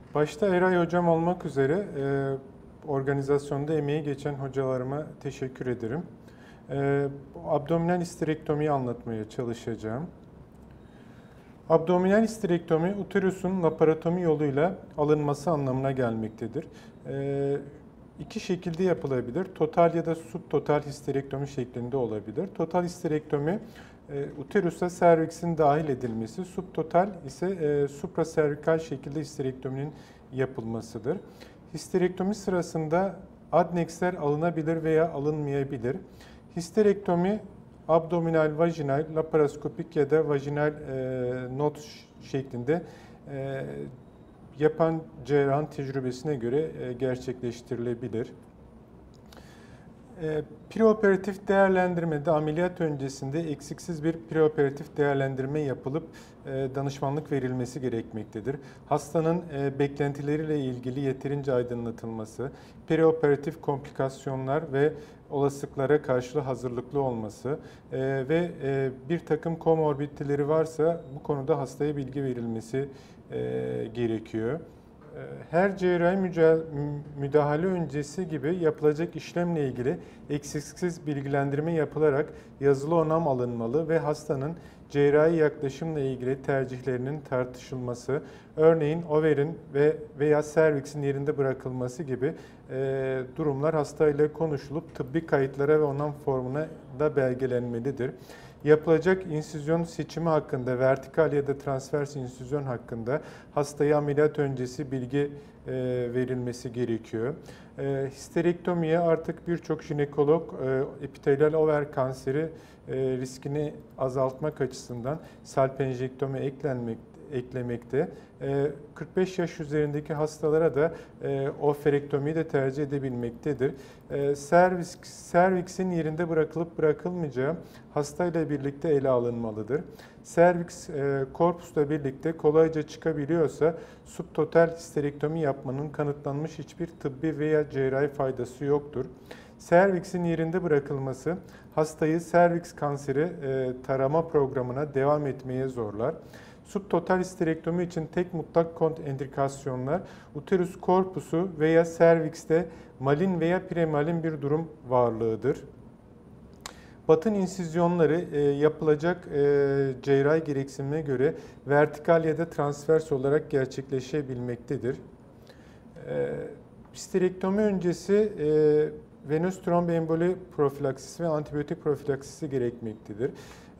Başta Eray Hocam olmak üzere organizasyonda emeği geçen hocalarıma teşekkür ederim. Abdominal histerektomiyi anlatmaya çalışacağım. Abdominal histerektomi, uterusun laparotomi yoluyla alınması anlamına gelmektedir. İki şekilde yapılabilir. Total ya da subtotal histerektomi şeklinde olabilir. Total histerektomi, uterusa serviksin dahil edilmesi, subtotal ise supraservikal şekilde histerektominin yapılmasıdır. Histerektomi sırasında adnexler alınabilir veya alınmayabilir. Histerektomi abdominal, vajinal, laparoskopik ya da vajinal not şeklinde yapan cerrahın tecrübesine göre gerçekleştirilebilir. Preoperatif değerlendirmede ameliyat öncesinde eksiksiz bir preoperatif değerlendirme yapılıp danışmanlık verilmesi gerekmektedir. Hastanın beklentileriyle ilgili yeterince aydınlatılması, preoperatif komplikasyonlar ve olasılıklara karşı hazırlıklı olması ve bir takım komorbiditeleri varsa bu konuda hastaya bilgi verilmesi gerekiyor. Her cerrahi müdahale öncesi gibi yapılacak işlemle ilgili eksiksiz bilgilendirme yapılarak yazılı onam alınmalı ve hastanın cerrahi yaklaşımla ilgili tercihlerinin tartışılması, örneğin overin veya serviksin yerinde bırakılması gibi durumlar hastayla konuşulup tıbbi kayıtlara ve onam formuna da belgelenmelidir. Yapılacak insüzyon seçimi hakkında, vertikal ya da transvers insüzyon hakkında hastaya ameliyat öncesi bilgi verilmesi gerekiyor. Histerektomiye artık birçok jinekolog epitelyal over kanseri riskini azaltmak açısından salpenjektomi eklemekte. 45 yaş üzerindeki hastalara da oferektomiyi de tercih edebilmektedir. Serviksin yerinde bırakılıp bırakılmayacağı hastayla birlikte ele alınmalıdır. Serviks korpusla birlikte kolayca çıkabiliyorsa subtotal histerektomi yapmanın kanıtlanmış hiçbir tıbbi veya cerrahi faydası yoktur. Serviksin yerinde bırakılması hastayı serviks kanseri tarama programına devam etmeye zorlar. Subtotal histerektomi için tek mutlak kontraindikasyonlar uterus korpusu veya servikste malin veya premalin bir durum varlığıdır. Batın insizyonları yapılacak cerrahi gereksinime göre vertikal ya da transvers olarak gerçekleşebilmektedir. Histerektomi öncesi venöz tromboemboli profilaksisi ve antibiyotik profilaksisi gerekmektedir.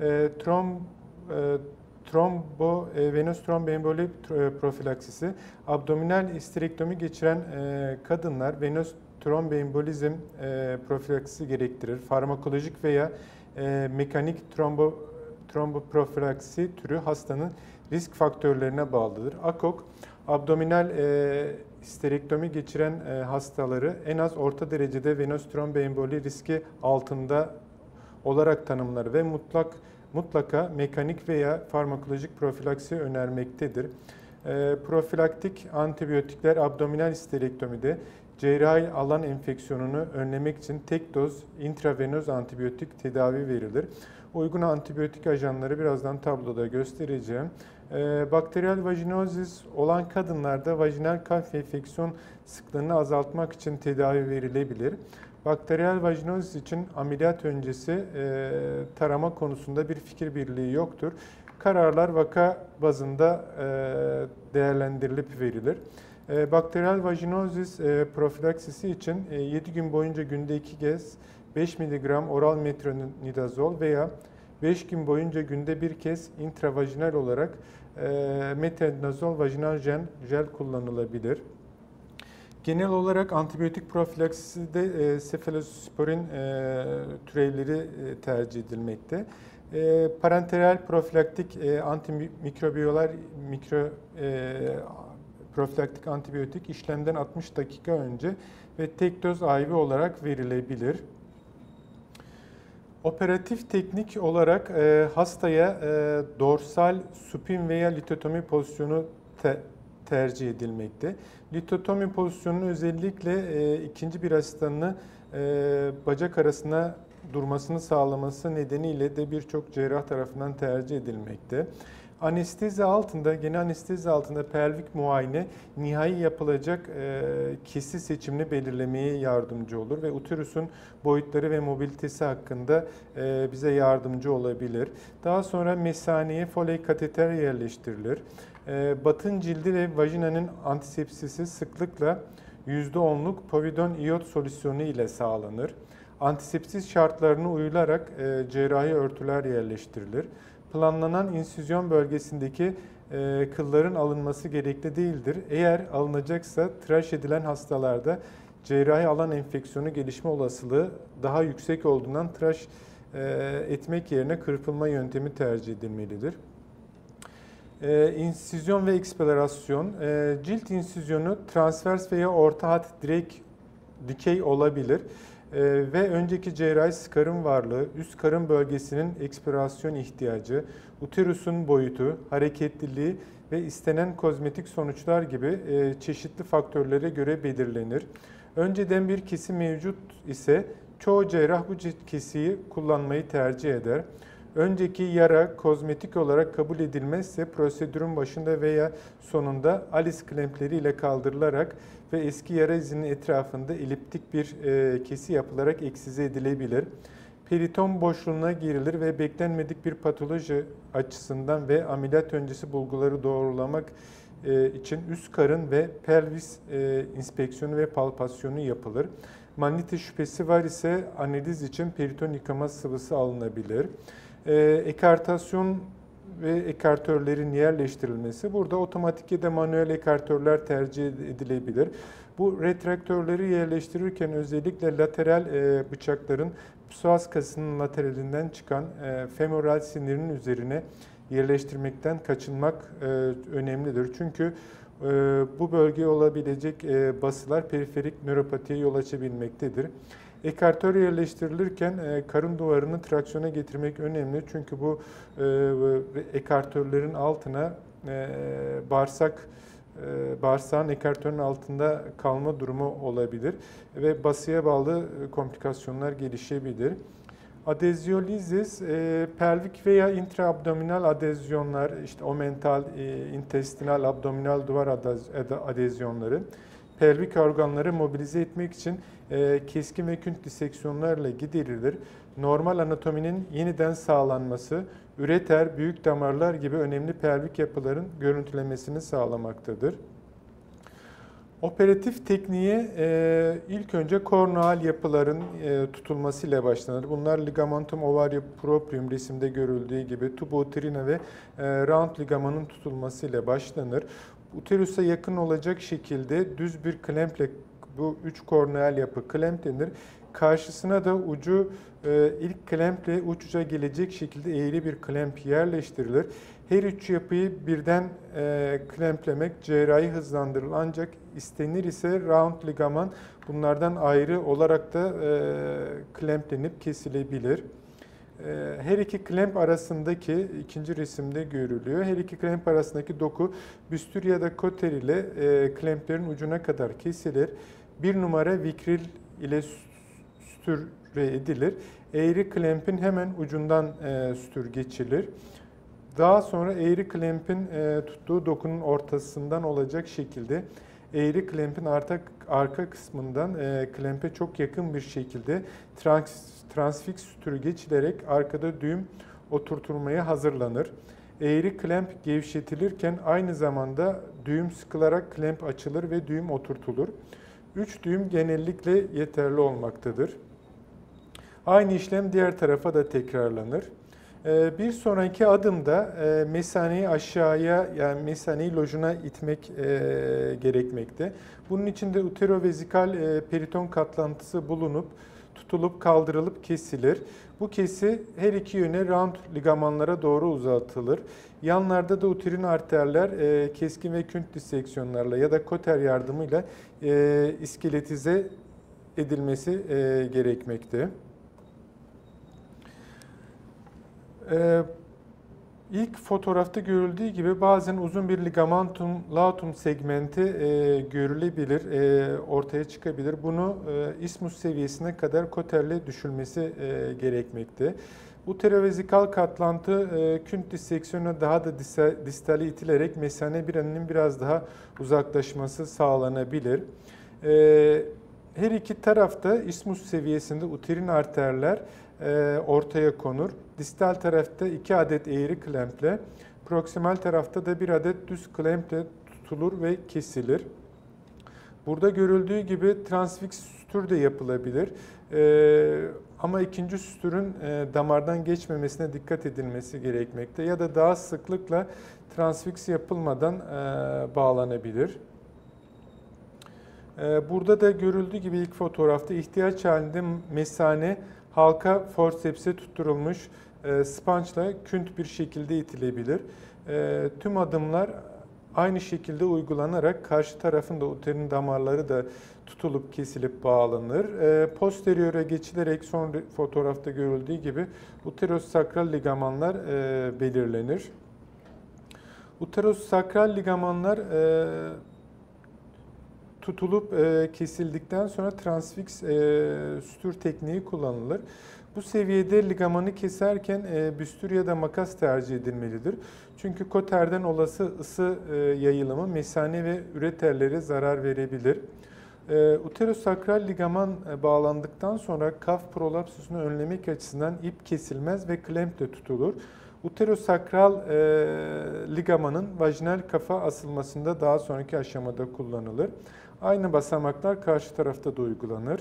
Venöz tromboemboli profilaksisi, abdominal histerektomi geçiren kadınlar venöz tromboembolizm profilaksisi gerektirir. Farmakolojik veya mekanik tromboprofilaksisi türü hastanın risk faktörlerine bağlıdır. AKOK, abdominal histerektomi geçiren hastaları en az orta derecede venöz tromboemboli riski altında olarak tanımlar ve mutlaka mekanik veya farmakolojik profilaksi önermektedir. Profilaktik antibiyotikler abdominal histerektomide cerrahi alan enfeksiyonunu önlemek için tek doz intravenöz antibiyotik tedavi verilir. Uygun antibiyotik ajanları birazdan tabloda göstereceğim. Bakteriyel vajinozis olan kadınlarda vajinal kalp enfeksiyon sıklığını azaltmak için tedavi verilebilir. Bakteriyel vajinozis için ameliyat öncesi tarama konusunda bir fikir birliği yoktur. Kararlar vaka bazında değerlendirilip verilir. Bakteriyel vajinozis profilaksisi için 7 gün boyunca günde 2 kez 5 mg oral metronidazol veya 5 gün boyunca günde 1 kez intravajinal olarak metronidazol vajinal jel kullanılabilir. Genel olarak antibiyotik profilaksisinde sefalosporin türevleri tercih edilmekte. Parenteral profilaktik antimikrobiyal profilaktik antibiyotik işlemden 60 dakika önce ve tek doz IV olarak verilebilir. Operatif teknik olarak hastaya dorsal supin veya litotomi pozisyonu tercih edilmekte. Litotomi pozisyonunun özellikle ikinci bir asistanını bacak arasına durmasını sağlaması nedeniyle de birçok cerrah tarafından tercih edilmekte. Anestezi altında, genel anestezi altında pelvik muayene nihai yapılacak kesi seçimini belirlemeye yardımcı olur ve uterusun boyutları ve mobilitesi hakkında bize yardımcı olabilir. Daha sonra mesaneye Foley kateter yerleştirilir. Batın cildi ve vajinanın antisepsisi sıklıkla %10'luk povidon iyot solüsyonu ile sağlanır. Antisepsis şartlarına uyularak cerrahi örtüler yerleştirilir. Planlanan insüzyon bölgesindeki kılların alınması gerekli değildir. Eğer alınacaksa tıraş edilen hastalarda cerrahi alan enfeksiyonu gelişme olasılığı daha yüksek olduğundan tıraş etmek yerine kırpılma yöntemi tercih edilmelidir. İnsüzyon ve eksplorazyon. Cilt insüzyonu transvers veya orta hat direkt dikey olabilir. Ve önceki cerrahi skarın varlığı, üst karın bölgesinin ekspirasyon ihtiyacı, uterusun boyutu, hareketliliği ve istenen kozmetik sonuçlar gibi çeşitli faktörlere göre belirlenir. Önceden bir kesi mevcut ise çoğu cerrah bu kesiyi kullanmayı tercih eder. Önceki yara kozmetik olarak kabul edilmezse prosedürün başında veya sonunda Alice klempleri ile kaldırılarak ve eski yara izinin etrafında eliptik bir kesi yapılarak eksize edilebilir. Periton boşluğuna girilir ve beklenmedik bir patoloji açısından ve ameliyat öncesi bulguları doğrulamak için üst karın ve pelvis inspeksiyonu ve palpasyonu yapılır. Manyetite şüphesi var ise analiz için periton yıkama sıvısı alınabilir. Ekartasyon ve ekartörlerin yerleştirilmesi. Burada otomatik ya da manuel ekartörler tercih edilebilir. Bu retraktörleri yerleştirirken özellikle lateral bıçakların psoas kasının lateralinden çıkan femoral sinirinin üzerine yerleştirmekten kaçınmak önemlidir. Çünkü bu bölgeye olabilecek basılar periferik nöropatiye yol açabilmektedir. Ekartör yerleştirilirken karın duvarını traksiyona getirmek önemli. Çünkü bu ekartörlerin altına bağırsağın ekartörün altında kalma durumu olabilir ve basıya bağlı komplikasyonlar gelişebilir. Adezyolizis, pelvik veya intraabdominal adezyonlar, işte omental, intestinal, abdominal duvar adezyonları, pelvik organları mobilize etmek için keskin ve künt diseksiyonlarla giderilir. Normal anatominin yeniden sağlanması, üreter, büyük damarlar gibi önemli pelvik yapıların görüntülemesini sağlamaktadır. Operatif tekniğe ilk önce korneal yapıların tutulmasıyla başlanır. Bunlar ligamentum ovarium proprium resimde görüldüğü gibi tubuotrina ve round ligamanın tutulmasıyla başlanır. Uterusa yakın olacak şekilde düz bir klemple bu üç korneal yapı klemp denir. Karşısına da ucu ilk klemple uç uca gelecek şekilde eğri bir klemp yerleştirilir. Her üç yapıyı birden klemplemek cerrahi hızlandırılır ancak istenir ise round ligaman bunlardan ayrı olarak da klemplenip kesilebilir. Her iki klemp arasındaki ikinci resimde görülüyor. Her iki klemp arasındaki doku büstür ya da koter ile klemplerin ucuna kadar kesilir. Bir numara vikril ile sütüre edilir. Eğri klempin hemen ucundan sütür geçilir. Daha sonra eğri klempin tuttuğu dokunun ortasından olacak şekilde eğri klempin arka kısmından klempe çok yakın bir şekilde transfiks sütürü geçilerek arkada düğüm oturtulmaya hazırlanır. Eğri klemp gevşetilirken aynı zamanda düğüm sıkılarak klemp açılır ve düğüm oturtulur. 3 düğüm genellikle yeterli olmaktadır. Aynı işlem diğer tarafa da tekrarlanır. Bir sonraki adımda mesaneyi aşağıya, yani mesaneyi lojuna itmek gerekmekte. Bunun için de uterovezikal periton katlantısı bulunup tutulup kaldırılıp kesilir. Bu kesi her iki yöne round ligamanlara doğru uzatılır. Yanlarda da uterin arterler keskin ve künt diseksiyonlarla ya da koter yardımıyla iskeletize edilmesi gerekmekte. İlk fotoğrafta görüldüğü gibi bazen uzun bir ligamentum latum segmenti görülebilir, ortaya çıkabilir. Bunu ismus seviyesine kadar koterle düşülmesi gerekmekte. Uterovezikal katlantı künt diseksiyonuna daha da distale itilerek mesane biraninin biraz daha uzaklaşması sağlanabilir. Her iki tarafta ismus seviyesinde uterin arterler ortaya konur. Distal tarafta 2 adet eğri klemple, proksimal tarafta da 1 adet düz klemple tutulur ve kesilir. Burada görüldüğü gibi transfiks sütür de yapılabilir. Ama ikinci sütürün damardan geçmemesine dikkat edilmesi gerekmekte ya da daha sıklıkla transfiks yapılmadan bağlanabilir. Burada da görüldüğü gibi ilk fotoğrafta ihtiyaç halinde mesane halka forsepse tutturulmuş spançla künt bir şekilde itilebilir. Tüm adımlar aynı şekilde uygulanarak karşı tarafın da uterin damarları da tutulup kesilip bağlanır. Posteriöre geçilerek son fotoğrafta görüldüğü gibi uterosakral ligamanlar belirlenir. Uterosakral ligamanlar tutulup kesildikten sonra transfiks sütür tekniği kullanılır. Bu seviyede ligamanı keserken büstür ya da makas tercih edilmelidir. Çünkü koterden olası ısı yayılımı mesane ve üreterlere zarar verebilir. Uterosakral ligaman bağlandıktan sonra kaf prolapsusunu önlemek açısından ip kesilmez ve klemple tutulur. Uterosakral ligamanın vajinal kafa asılmasında daha sonraki aşamada kullanılır. Aynı basamaklar karşı tarafta da uygulanır.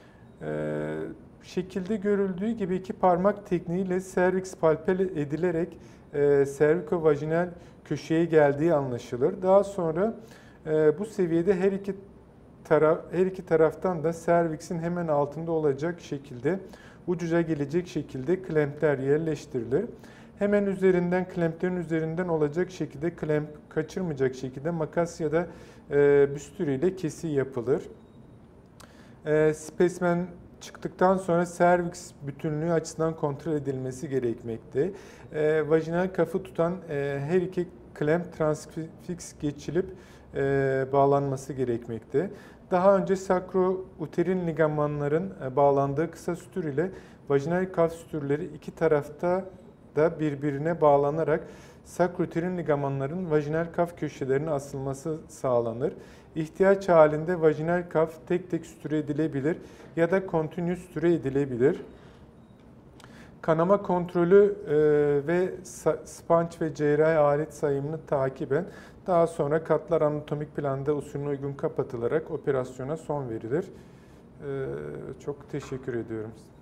Şekilde görüldüğü gibi 2 parmak tekniğiyle serviks palpel edilerek servikovajinal köşeye geldiği anlaşılır. Daha sonra bu seviyede her iki taraftan da serviksin hemen altında olacak şekilde ucuca gelecek şekilde klempler yerleştirilir. Hemen üzerinden, klemplerin üzerinden olacak şekilde, klemp kaçırmayacak şekilde makas ya da büstürü ile kesi yapılır. Spesimen çıktıktan sonra serviks bütünlüğü açısından kontrol edilmesi gerekmekte. Vajinal kafı tutan her iki klemp transfiks geçilip bağlanması gerekmekte. Daha önce sakrouterin ligamanların bağlandığı kısa sütür ile vajinal kaf sütürleri iki tarafta da birbirine bağlanarak sakrouterin ligamanların vajinal kaf köşelerine asılması sağlanır. İhtiyaç halinde vajinal kaf tek tek sütüre edilebilir ya da kontinü sütüre edilebilir. Kanama kontrolü ve spanç ve cerrahi alet sayımını takiben daha sonra katlar anatomik planda usulüne uygun kapatılarak operasyona son verilir. Çok teşekkür ediyorum.